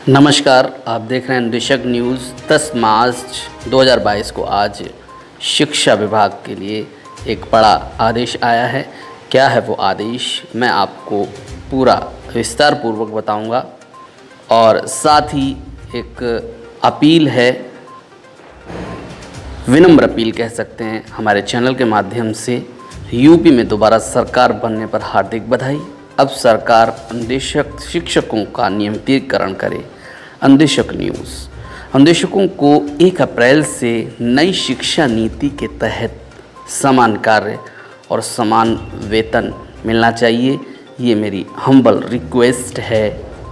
नमस्कार, आप देख रहे हैं निदेशक न्यूज़। 10 मार्च 2022 को आज शिक्षा विभाग के लिए एक बड़ा आदेश आया है। क्या है वो आदेश, मैं आपको पूरा विस्तार पूर्वक बताऊंगा और साथ ही एक अपील है, विनम्र अपील कह सकते हैं, हमारे चैनल के माध्यम से। यूपी में दोबारा सरकार बनने पर हार्दिक बधाई। अब सरकार अन्वेषक शिक्षकों का नियमितीकरण करे। अन्वेषक न्यूज़। अन्वेषकों को 1 अप्रैल से नई शिक्षा नीति के तहत समान कार्य और समान वेतन मिलना चाहिए। ये मेरी हम्बल रिक्वेस्ट है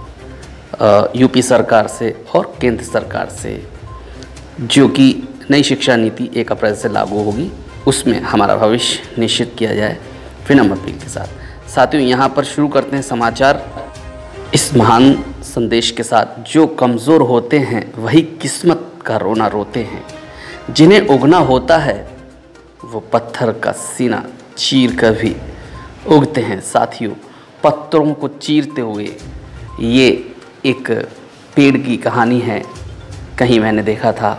यूपी सरकार से और केंद्र सरकार से, जो कि नई शिक्षा नीति 1 अप्रैल से लागू होगी, उसमें हमारा भविष्य निश्चित किया जाए, विनम्र अपील के साथ। साथियों, यहाँ पर शुरू करते हैं समाचार इस महान संदेश के साथ। जो कमज़ोर होते हैं वही किस्मत का रोना रोते हैं। जिन्हें उगना होता है वो पत्थर का सीना चीर कर भी उगते हैं। साथियों, पत्थरों को चीरते हुए ये एक पेड़ की कहानी है। कहीं मैंने देखा था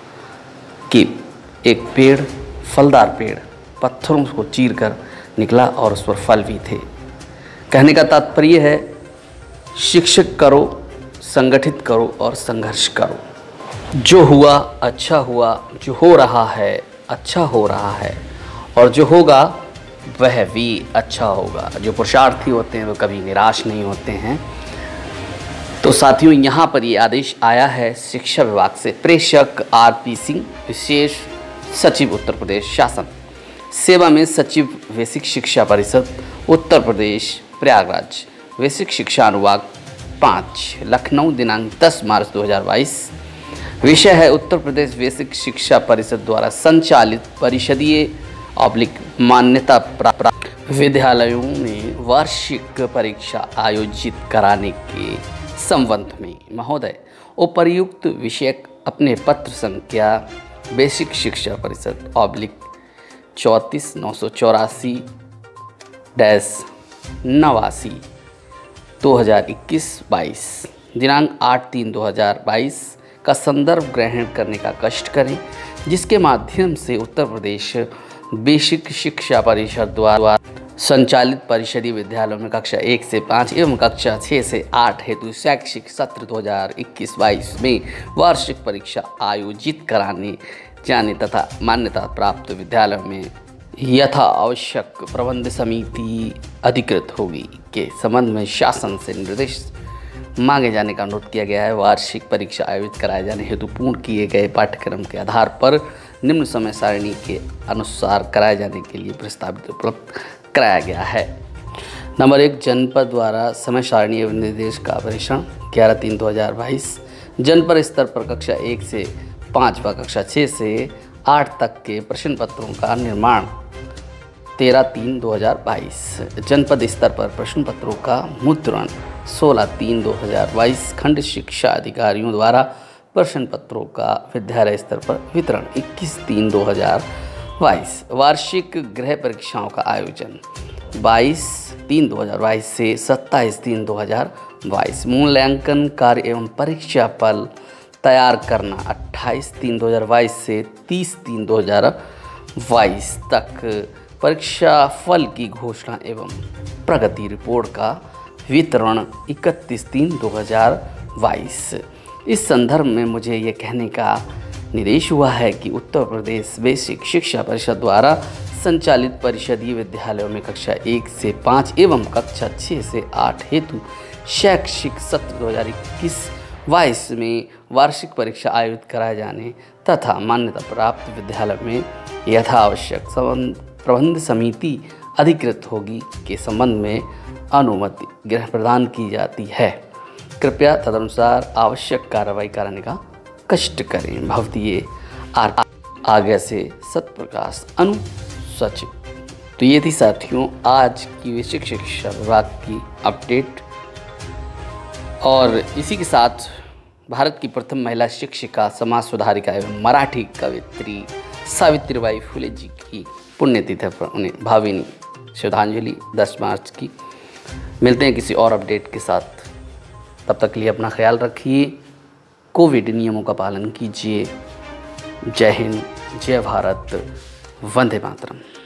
कि एक पेड़, फलदार पेड़, पत्थरों को चीर कर निकला और उस पर फल भी थे। कहने का तात्पर्य है, शिक्षक करो, संगठित करो और संघर्ष करो। जो हुआ अच्छा हुआ, जो हो रहा है अच्छा हो रहा है, और जो होगा वह भी अच्छा होगा। जो पुरुषार्थी होते हैं वो कभी निराश नहीं होते हैं। तो साथियों, यहाँ पर ये आदेश आया है शिक्षा विभाग से। प्रेषक आरपी सिंह, विशेष सचिव उत्तर प्रदेश शासन, सेवा में सचिव बेसिक शिक्षा परिषद उत्तर प्रदेश प्रयागराज, बेसिक शिक्षा अनुभाग 5 लखनऊ, दिनांक 10 मार्च 2022। विषय है उत्तर प्रदेश बेसिक शिक्षा परिषद द्वारा संचालित परिषदीय मान्यता प्राप्त विद्यालयों में वार्षिक परीक्षा आयोजित कराने के संबंध में महोदय उपर्युक्त विषयक अपने पत्र संख्या बेसिक शिक्षा परिषद /34/984-89 2021-22 दिनांक 8/3/2022 का संदर्भ ग्रहण करने का कष्ट करें, जिसके माध्यम से उत्तर प्रदेश बेसिक शिक्षा परिषद द्वारा संचालित परिषदीय विद्यालयों में कक्षा 1 से 5 एवं कक्षा 6 से 8 हेतु शैक्षिक सत्र 2021-22 में वार्षिक परीक्षा आयोजित कराने जाने तथा मान्यता प्राप्त विद्यालयों में यथा आवश्यक प्रबंध समिति अधिकृत होगी के संबंध में शासन से निर्देश मांगे जाने का अनुरोध किया गया है। वार्षिक परीक्षा आयोजित कराए जाने हेतु पूर्ण किए गए पाठ्यक्रम के आधार पर निम्न समय सारणी के अनुसार कराए जाने के लिए प्रस्तावित उपलब्ध कराया गया है। नंबर 1, जनपद द्वारा समय सारणी एवं निर्देश का परीक्षण 11/3/2022। जनपद स्तर पर कक्षा 1 से 5 व कक्षा 6 से 8 तक के प्रश्न पत्रों का निर्माण 13/3/2022। जनपद स्तर पर प्रश्न पत्रों का मुद्रण 16/3/2022। खंड शिक्षा अधिकारियों द्वारा प्रश्न पत्रों का विद्यालय स्तर पर वितरण 21/3/2022। वार्षिक गृह परीक्षाओं का आयोजन 22/3/2022 से 27/3/2022। मूल्यांकन कार्य एवं परीक्षा फल तैयार करना 28/3/2022 से 30/3/2022 तक। परीक्षा फल की घोषणा एवं प्रगति रिपोर्ट का वितरण 31/3/2022। इस संदर्भ में मुझे ये कहने का निर्देश हुआ है कि उत्तर प्रदेश बेसिक शिक्षा परिषद द्वारा संचालित परिषदीय विद्यालयों में कक्षा 1 से 5 एवं कक्षा 6 से 8 हेतु शैक्षिक सत्र 2021-22 में वार्षिक परीक्षा आयोजित कराए जाने तथा मान्यता प्राप्त विद्यालय में यथावश्यक प्रबंध समिति अधिकृत होगी के संबंध में अनुमति गृह प्रदान की जाती है। कृपया तदनुसार आवश्यक कार्रवाई कराने का कष्ट करें। भवदीय आगे से सत्यप्रकाश अनु सचिव। तो ये थी साथियों आज की बेसिक शिक्षा विभाग की अपडेट, और इसी के साथ भारत की प्रथम महिला शिक्षिका, समाज सुधारिका एवं मराठी कवित्री सावित्रीबाई फुले जी की पुण्यतिथि पर उन्हें भावभीनी श्रद्धांजलि 10 मार्च की। मिलते हैं किसी और अपडेट के साथ। तब तक के लिए अपना ख्याल रखिए, कोविड नियमों का पालन कीजिए। जय हिंद, जय भारत, वंदे मातरम।